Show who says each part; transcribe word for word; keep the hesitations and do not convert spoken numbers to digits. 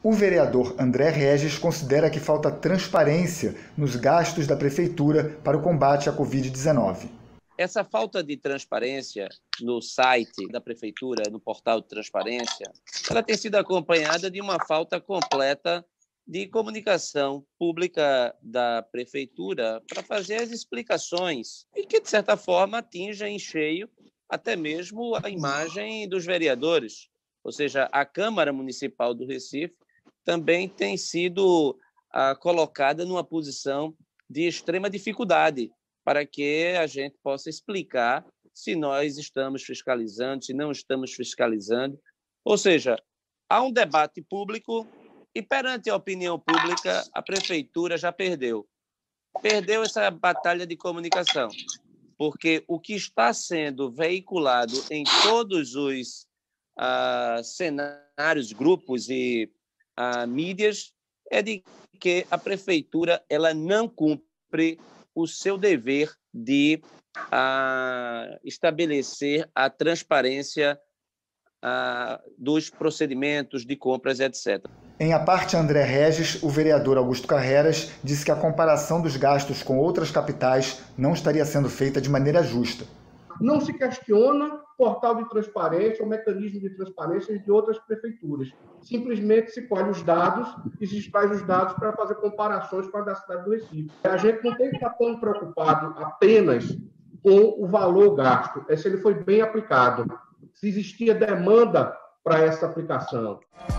Speaker 1: O vereador André Regis considera que falta transparência nos gastos da Prefeitura para o combate à covid dezenove.
Speaker 2: Essa falta de transparência no site da Prefeitura, no portal de transparência, ela tem sido acompanhada de uma falta completa de comunicação pública da Prefeitura para fazer as explicações e que, de certa forma, atinja em cheio até mesmo a imagem dos vereadores. Ou seja, a Câmara Municipal do Recife também tem sido ah, colocada numa posição de extrema dificuldade para que a gente possa explicar se nós estamos fiscalizando, se não estamos fiscalizando. Ou seja, há um debate público e, perante a opinião pública, a Prefeitura já perdeu. Perdeu essa batalha de comunicação, porque o que está sendo veiculado em todos os ah, cenários, grupos e ah, mídias é de que a Prefeitura ela não cumpre o seu dever de ah, estabelecer a transparência ah, dos procedimentos de compras, etcétera.
Speaker 1: Em a parte André Regis, o vereador Augusto Carreras disse que a comparação dos gastos com outras capitais não estaria sendo feita de maneira justa.
Speaker 3: Não se questiona o portal de transparência, o mecanismo de transparência de outras prefeituras. Simplesmente se colhe os dados e se extrai os dados para fazer comparações com a da cidade do Recife. A gente não tem que estar tão preocupado apenas com o valor gasto, é se ele foi bem aplicado, se existia demanda para essa aplicação.